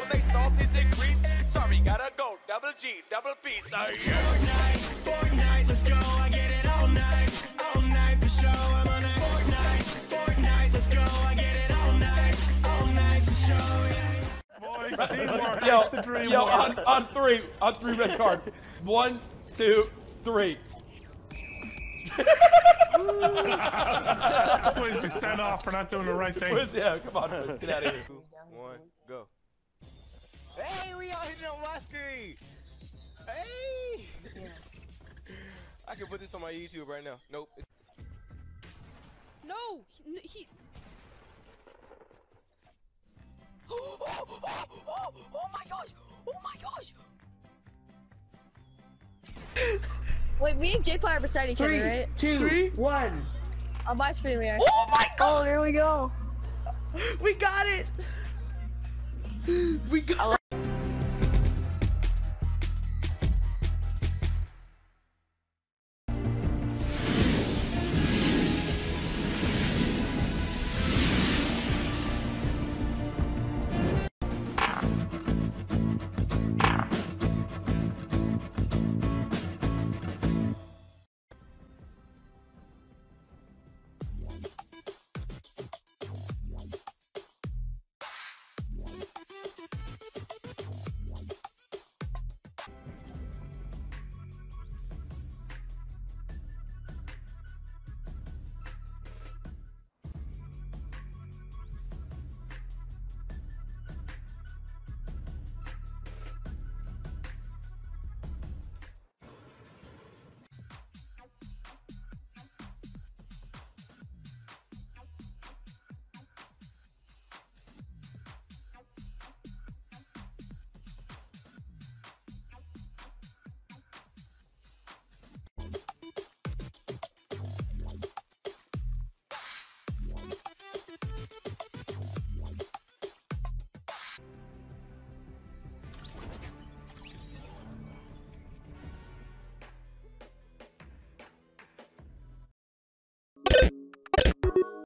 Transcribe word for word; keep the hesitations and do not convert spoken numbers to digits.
they saw this increase. Sorry, gotta go. Double G, double P. Sorry. Fortnite, Fortnite, let's go. I get it all night, all night for sure. I'm on a Fortnite, Fortnite, let's go. I get it all night, all night for sure. Yeah. Boys, teamwork Yo, makes the dream yo, work. on, on three, on three red card. One, two, three. That's what he's sent off for not doing the right thing. Yeah, come on, let's get out of here. One, go. Hey, we all hitting on my screen. Hey. I can put this on my YouTube right now. Nope. No, he. he... Oh, oh, oh, oh, oh my gosh! Oh my gosh! Wait, me and J-Pie are beside each Three, other, right? two, Three? one. On my screen we are. Oh my god! Oh, here we go. We got it! We got